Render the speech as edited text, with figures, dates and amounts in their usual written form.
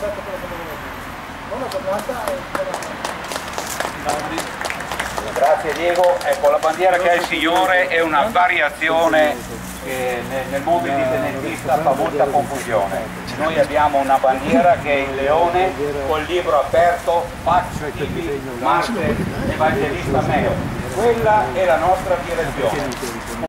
Grazie Diego, ecco la bandiera che ha il Signore è una variazione che nel mondo di tenentista fa molta confusione. Noi abbiamo una bandiera che è il leone col libro aperto, Pax Tibi Marte Evangelista Meo. Quella è la nostra direzione.